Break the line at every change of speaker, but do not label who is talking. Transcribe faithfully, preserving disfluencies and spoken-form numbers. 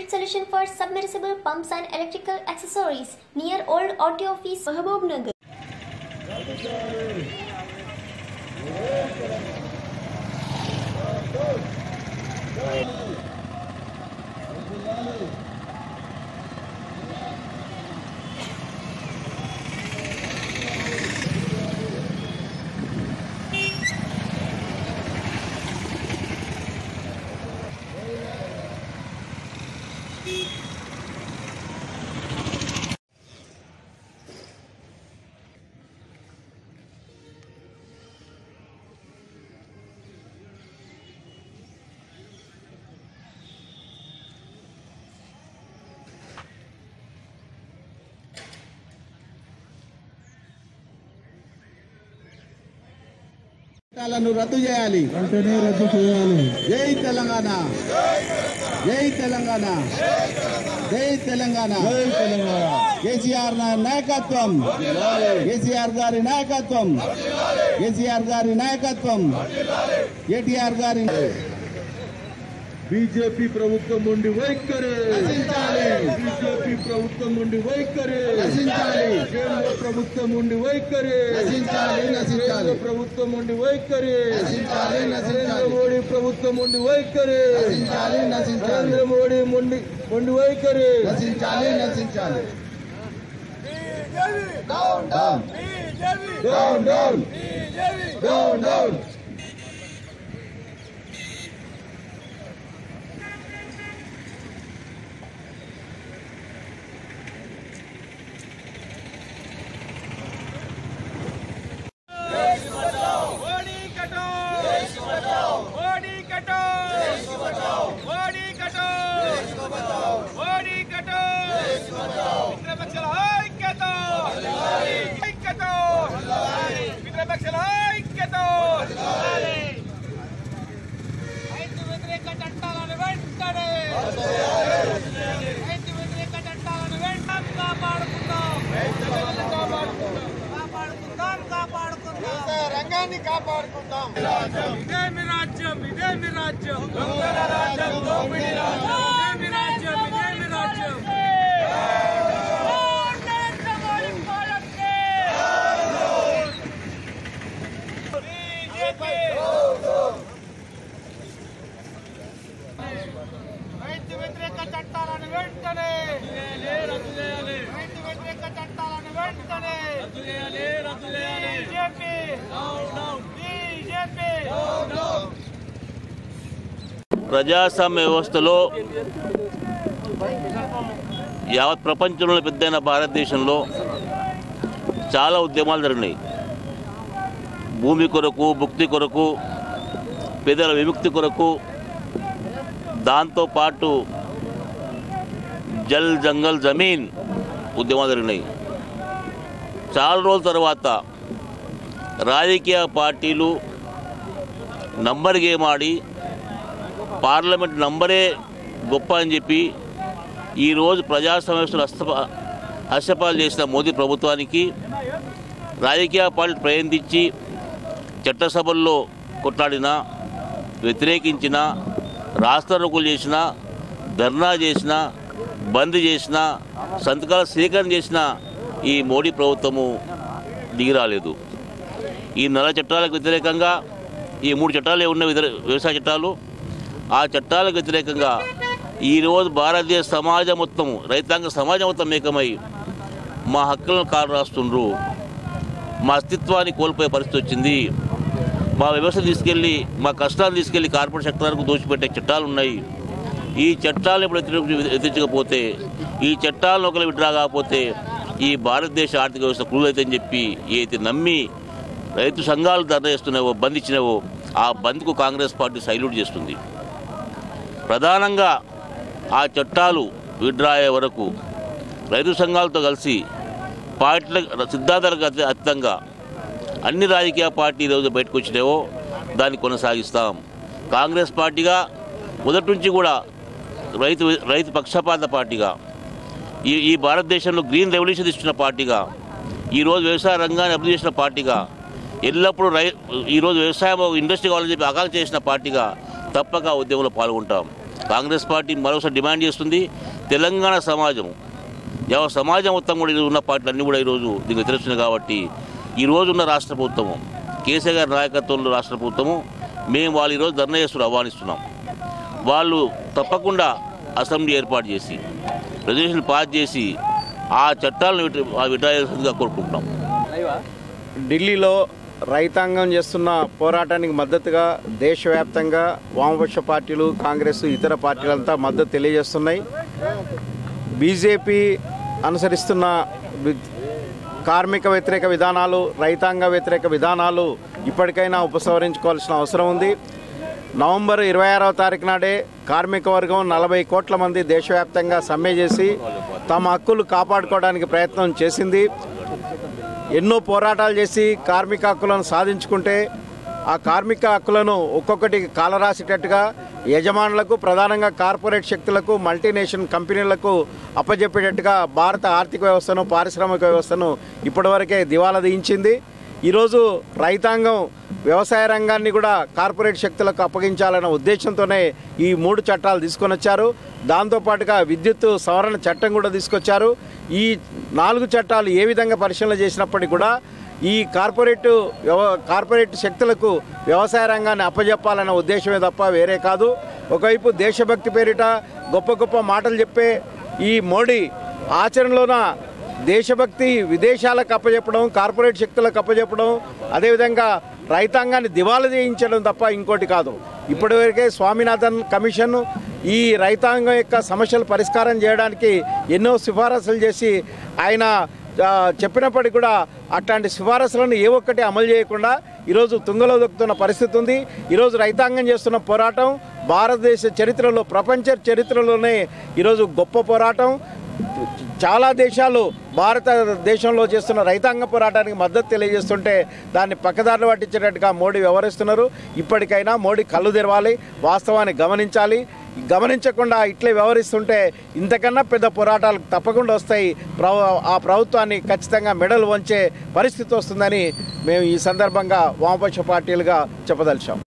complete solution for submersible pumps and electrical accessories near Old R T O office, Mahabubnagar.
చట్టాలను రద్దు చేయాలి
వెంటనే రద్దు చేయాలి.
జై తెలంగాణ జై తెలంగాణ జై తెలంగాణ
జై తెలంగాణ.
కేసీఆర్ నాయకత్వం కేసీఆర్ గారి నాయకత్వం కేసీఆర్ గారి నాయకత్వం కేటీఆర్ గారి
బీజేపీ ప్రభుత్వం నుండి వైఖరి బీజేపీ ప్రభుత్వం నుండి వైఖరి కేంద్ర ప్రభుత్వం నుండి వైఖరి కేంద్ర ప్రభుత్వం నుండి వైఖరి నరేంద్ర మోడీ ప్రభుత్వం నుండి వైఖరి నరేంద్ర మోడీ ముండి ముండి వైఖరి
నశించాలి నశించాలి
down down down down down down
రంగాన్ని కాపాడుకుందాం.
ఇదే మీ రాజ్యం ఇదే మీ రాజ్యం దొంగల రాజ్యం దోపిడీ రాజ్యం ఇదే మీ రాజ్యం ఇదే మీ రాజ్యం రైతు వ్యతిరేక చట్టాలను వెంటనే రద్దు చేయాలి రైతు వ్యతిరేక చట్టాలను వెంటనే రద్దు చేయాలి రద్దు చేయాలి బీజేపీ బీజేపీ
ప్రజాస్వామ్య వ్యవస్థలో యావత్ ప్రపంచంలో పెద్దైన భారతదేశంలో చాలా ఉద్యమాలు జరిగినాయి. భూమి కొరకు, భుక్తి కొరకు, పేదల విముక్తి కొరకు, దాంతోపాటు జల్ జంగల్ జమీన్ ఉద్యమాలు జరిగినాయి. చాలా రోజుల తర్వాత రాజకీయ పార్టీలు నంబర్ గేమ్ ఆడి పార్లమెంట్ నంబరే గొప్ప అని చెప్పి ఈరోజు ప్రజాస్వామ్యలు హస్త హస్తపాలు చేసిన మోదీ ప్రభుత్వానికి రాజకీయ పార్టీలు ప్రయత్నించి చట్టసభల్లో కొట్లాడిన, వ్యతిరేకించిన, రాస్తారోకోలు చేసిన, ధర్నా చేసిన, బంద్ చేసిన, సంతకాల సేకరణ చేసిన ఈ మోడీ ప్రభుత్వము దిగిరాలేదు. ఈ నల్ల చట్టాలకు వ్యతిరేకంగా ఈ మూడు చట్టాలే ఉన్న వ్యవసాయ చట్టాలు, ఆ చట్టాలకు వ్యతిరేకంగా ఈరోజు భారతదేశ సమాజం మొత్తం, రైతాంగ సమాజం మొత్తం ఏకమై మా హక్కులను కారు రాస్తుండ్రు. మా అస్తిత్వాన్ని కోల్పోయే పరిస్థితి వచ్చింది. మా వ్యవస్థ తీసుకెళ్ళి, మా కష్టాలు తీసుకెళ్ళి కార్పొరేట్ సెక్టార్కు దోచిపెట్టే చట్టాలు ఉన్నాయి. ఈ చట్టాలను ఇప్పుడు ఎత్తించకపోతే, ఈ చట్టాలను ఒకరు విడ్రా కాకపోతే ఈ భారతదేశ ఆర్థిక వ్యవస్థ క్రూరైతే చెప్పి ఏదైతే నమ్మి రైతు సంఘాలు ధర్నా చేస్తున్నావో, బంద్ ఇచ్చినావో, ఆ బంద్కు కాంగ్రెస్ పార్టీ సైల్యూట్ చేస్తుంది. ప్రధానంగా ఆ చట్టాలు విడ్రా అయ్యే వరకు రైతు సంఘాలతో కలిసి పార్టీల సిద్ధాంతాలకు అతీతంగా అన్ని రాజకీయ పార్టీ ఈరోజు బయటకు వచ్చినావో దాన్ని కొనసాగిస్తాం. కాంగ్రెస్ పార్టీగా మొదటి నుంచి కూడా రైతు రైతు పక్షపాత పార్టీగా, ఈ ఈ భారతదేశంలో గ్రీన్ రెవల్యూషన్ ఇస్తున్న పార్టీగా, ఈరోజు వ్యవసాయ రంగాన్ని అభివృద్ధి చేసిన పార్టీగా, ఎల్లప్పుడూ రై ఈరోజు వ్యవసాయం ఇండస్ట్రీ కావాలని చెప్పి ఆకాంక్ష చేసిన పార్టీగా తప్పక ఉద్యమంలో పాల్గొంటాం. కాంగ్రెస్ పార్టీ మరోసారి డిమాండ్ చేస్తుంది, తెలంగాణ సమాజం యావ సమాజం మొత్తం కూడా ఈరోజు ఉన్న పార్టీలు అన్నీ కూడా ఈరోజు దీనికి వ్యతిరేస్తున్నాయి. కాబట్టి ఈరోజు ఉన్న రాష్ట్ర ప్రభుత్వము కేసీఆర్ గారి నాయకత్వంలో రాష్ట్ర ప్రభుత్వము మేము వాళ్ళు ఈరోజు ధర్నా చేస్తున్నారు, ఆహ్వానిస్తున్నాం. వాళ్ళు తప్పకుండా అసెంబ్లీ ఏర్పాటు చేసి రెజల్యూషన్ పాస్ చేసి ఆ చట్టాలను విడ్రా చేసేందుకు కోరుకుంటున్నాం.
ఢిల్లీలో రైతాంగం చేస్తున్న పోరాటానికి మద్దతుగా దేశవ్యాప్తంగా వామపక్ష పార్టీలు, కాంగ్రెస్, ఇతర పార్టీలంతా మద్దతు తెలియజేస్తున్నాయి. బీజేపీ అనుసరిస్తున్న కార్మిక వ్యతిరేక విధానాలు, రైతాంగ వ్యతిరేక విధానాలు ఇప్పటికైనా ఉపసంహరించుకోవాల్సిన అవసరం ఉంది. నవంబర్ ఇరవై ఆరవ తారీఖు నాడే కార్మిక వర్గం నలభై కోట్ల మంది దేశవ్యాప్తంగా సమ్మె చేసి తమ హక్కులు కాపాడుకోవడానికి ప్రయత్నం చేసింది. ఎన్నో పోరాటాలు చేసి కార్మిక హక్కులను సాధించుకుంటే ఆ కార్మిక హక్కులను ఒక్కొక్కటి కాలరాసేటట్టుగా యజమానులకు, ప్రధానంగా కార్పొరేట్ శక్తులకు, మల్టీనేషనల్ కంపెనీలకు అప్పజెప్పేటట్టుగా భారత ఆర్థిక వ్యవస్థను, పారిశ్రామిక వ్యవస్థను ఇప్పటివరకే దివాలా తీయించింది. ఈరోజు రైతాంగం వ్యవసాయ రంగాన్ని కూడా కార్పొరేట్ శక్తులకు అప్పగించాలన్న ఉద్దేశంతోనే ఈ మూడు చట్టాలు తీసుకొని వచ్చారు. దాంతోపాటుగా విద్యుత్ సవరణ చట్టం కూడా తీసుకొచ్చారు. ఈ నాలుగు చట్టాలు ఏ విధంగా పరిశీలన చేసినప్పటికీ కూడా ఈ కార్పొరేట్ వ్యవ కార్పొరేట్ శక్తులకు వ్యవసాయ రంగాన్ని అప్పజెప్పాలన్న ఉద్దేశమే తప్ప వేరే కాదు. ఒకవైపు దేశభక్తి పేరిట గొప్ప గొప్ప మాటలు చెప్పే ఈ మోడీ ఆచరణలోన దేశభక్తి విదేశాలకు అప్పచెప్పడం, కార్పొరేట్ శక్తులకు అప్పచెప్పడం, అదేవిధంగా రైతాంగాన్ని దివాలా చేయించడం తప్ప ఇంకోటి కాదు. ఇప్పటివరకే స్వామినాథన్ కమిషన్ ఈ రైతాంగం యొక్క సమస్యలు పరిష్కారం చేయడానికి ఎన్నో సిఫారసులు చేసి ఆయన చెప్పినప్పటికీ కూడా అట్లాంటి సిఫారసులను ఏ ఒక్కటి అమలు చేయకుండా ఈరోజు తుంగలో దొక్కుతున్న పరిస్థితి ఉంది. ఈరోజు రైతాంగం చేస్తున్న పోరాటం భారతదేశ చరిత్రలో, ప్రపంచ చరిత్రలోనే ఈరోజు గొప్ప పోరాటం. చాలా దేశాలు భారతదేశంలో చేస్తున్న రైతాంగ పోరాటానికి మద్దతు తెలియజేస్తుంటే దాన్ని పక్కదారులు పట్టించేటట్టుగా మోడీ వ్యవహరిస్తున్నారు. ఇప్పటికైనా మోడీ కళ్ళు తెరవాలి, వాస్తవాన్ని గమనించాలి. గమనించకుండా ఇట్లే వ్యవహరిస్తుంటే ఇంతకన్నా పెద్ద పోరాటాలు తప్పకుండా వస్తాయి. ఆ ప్రభుత్వాన్ని ఖచ్చితంగా మెడలు వంచే పరిస్థితి వస్తుందని మేము ఈ సందర్భంగా వామపక్ష పార్టీలుగా చెప్పదలిచాం.